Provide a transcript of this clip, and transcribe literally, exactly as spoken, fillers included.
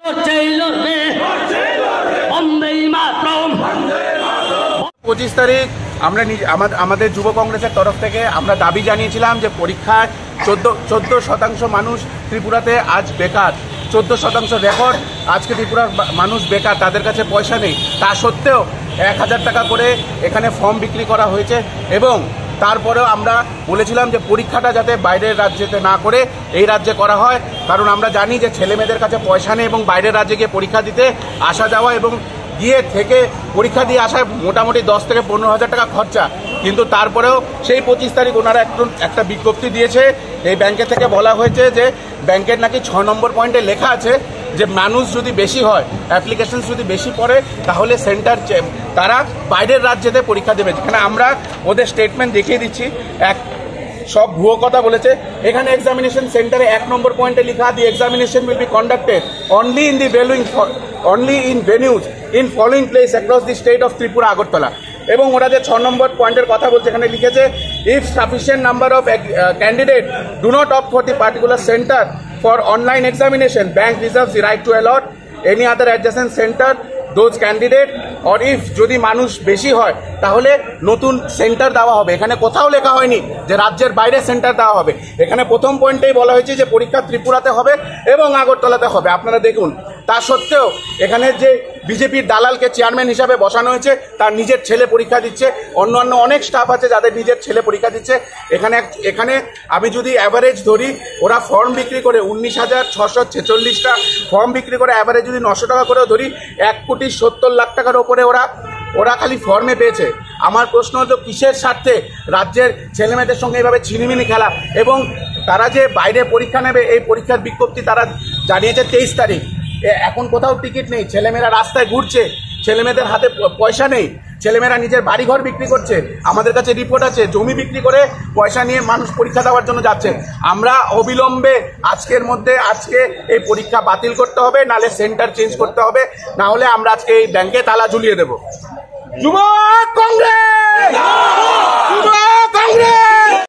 পঁচিশ তারিখ আমরা আমাদের যুব কংগ্রেসের তরফ থেকে আমরা দাবি জানিয়েছিলাম যে পরীক্ষায় চোদ্দ চোদ্দ শতাংশ মানুষ ত্রিপুরাতে আজ বেকার। চোদ্দ শতাংশ রেকর্ড আজকে ত্রিপুরার মানুষ বেকার, তাদের কাছে পয়সা নেই। তা সত্ত্বেও এক হাজার টাকা করে এখানে ফর্ম বিক্রি করা হয়েছে এবং তারপরেও আমরা বলেছিলাম যে পরীক্ষাটা যাতে বাইরের রাজ্যেতে না করে এই রাজ্যে করা হয়, কারণ আমরা জানি যে ছেলে মেয়েদের কাছে পয়সা নেই এবং বাইরের রাজ্যে গিয়ে পরীক্ষা দিতে আসা যাওয়া এবং গিয়ে থেকে পরীক্ষা দিয়ে আসায় মোটামুটি দশ থেকে পনেরো হাজার টাকা খরচা। কিন্তু তারপরেও সেই পঁচিশ তারিখ ওনারা একটু একটা বিজ্ঞপ্তি দিয়েছে, এই ব্যাংকে থেকে বলা হয়েছে যে ব্যাংকের নাকি ছ নম্বর পয়েন্টে লেখা আছে যে মানুষ যদি বেশি হয়, অ্যাপ্লিকেশন যদি বেশি পড়ে, তাহলে সেন্টার তারা বাইরের রাজ্যেতে পরীক্ষা দেবে। যেখানে আমরা ওদের স্টেটমেন্ট দেখিয়ে দিচ্ছি, এক সব ভুয়ো কথা বলেছে। এখানে এক্সামিনেশন সেন্টারে এক নম্বর পয়েন্টে লেখা, the examination will be conducted only in the valuing only in venues in following place across the state of Tripura Agartala. এবং ওরা যে ছ নম্বর পয়েন্টের কথা বলছে, এখানে লিখেছে if sufficient number of candidate do not opt for the particular centre for online examination, bank reserves the right to allot any other adjacent centre those candidate or if যদি মানুষ বেশি হয় তাহলে নতুন সেন্টার দেওয়া হবে। এখানে কোথাও লেখা হয়নি যে রাজ্যের বাইরে সেন্টার দেওয়া হবে। এখানে প্রথম পয়েন্টেই বলা হয়েছে যে পরীক্ষা ত্রিপুরাতে হবে এবং আগরতলাতে হবে। আপনারা দেখুন, তা সত্ত্বেও এখানে যে বিজেপির দালালকে চেয়ারম্যান হিসাবে বসানো হয়েছে, তার নিজের ছেলে পরীক্ষা দিচ্ছে, অন্য অন্য অনেক স্টাফ আছে যাদের নিজের ছেলে পরীক্ষা দিচ্ছে। এখানে এখানে আমি যদি অ্যাভারেজ ধরি, ওরা ফর্ম বিক্রি করে উনিশ হাজার ছশো ছেচল্লিশটা ফর্ম বিক্রি করে অ্যাভারেজ যদি নশো টাকা করেও ধরি, এক কোটি সত্তর লাখ টাকার ওপরে ওরা ওরা খালি ফর্মে পেয়েছে। আমার প্রশ্ন হলো কিসের স্বার্থে রাজ্যের ছেলেমেয়েদের সঙ্গে এইভাবে ছিনিমিনি খেলা? এবং তারা যে বাইরে পরীক্ষা নেবে, এই পরীক্ষার বিজ্ঞপ্তি তারা জানিয়েছে তেইশ তারিখ। এখন কোথাও টিকিট নেই, ছেলেমেয়েরা রাস্তায় ঘুরছে, ছেলেমেয়েদের হাতে পয়সা নেই, ছেলেমেয়েরা নিজের বাড়িঘর বিক্রি করছে। আমাদের কাছে রিপোর্ট আছে, জমি বিক্রি করে পয়সা নিয়ে মানুষ পরীক্ষা দেওয়ার জন্য যাচ্ছে। আমরা অবিলম্বে আজকের মধ্যে আজকে এই পরীক্ষা বাতিল করতে হবে, নাহলে সেন্টার চেঞ্জ করতে হবে, না হলে আমরা আজকে এই ব্যাংকে তালা ঝুলিয়ে দেবো। যুব কংগ্রেস!